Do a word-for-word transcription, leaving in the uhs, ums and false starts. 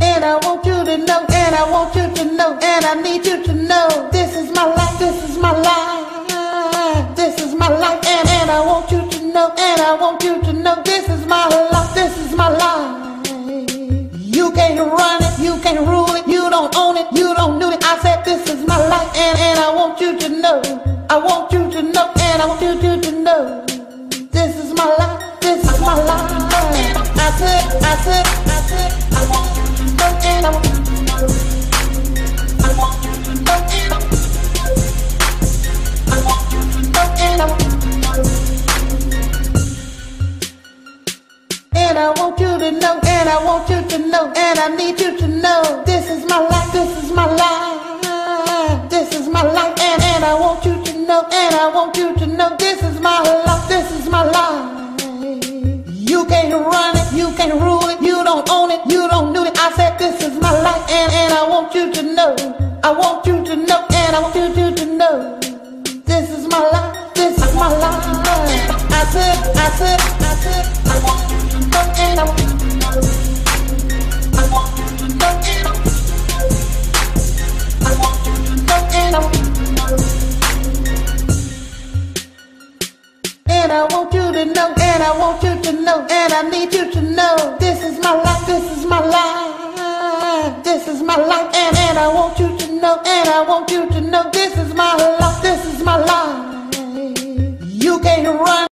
And I want you to know, and I want you to know, and I need you to know, this is my life, this is my life, this is my life, and, and I want you to know, and I want you to know, this is my life, this is my life. You can't run it, you can't rule it, you don't own it, you don't do it. I said this is my life, and, and I want you to know, I want you to know, and I want you to, to know, this is my life, this is my life. I said, I said, I said, I want you to know, and I want you to know, I want you to know, and I want you to know, and I want you to know, and I want you to know, and I want you to know, and I need you to know, this is my life, this is my life, this is my life, and, and I want you to know, and I want you to know, this is my life, this is my life. You can't run it, you can't rule it, you don't own it, you don't do it. I said this is my life, and, and I want you to know, I want you to know, and I want you to, to know, this is my life, this is my life. I said, I said, I said, I want you to know, and I want you to know, I want you to know, and I want you to know, and I want you to know, and I want you to know, and I want you to know, and I need you to know, this is my life, this is my life, this is my life, and, and I want you to know, and I want you to know, this is my life, this is my life. You can't run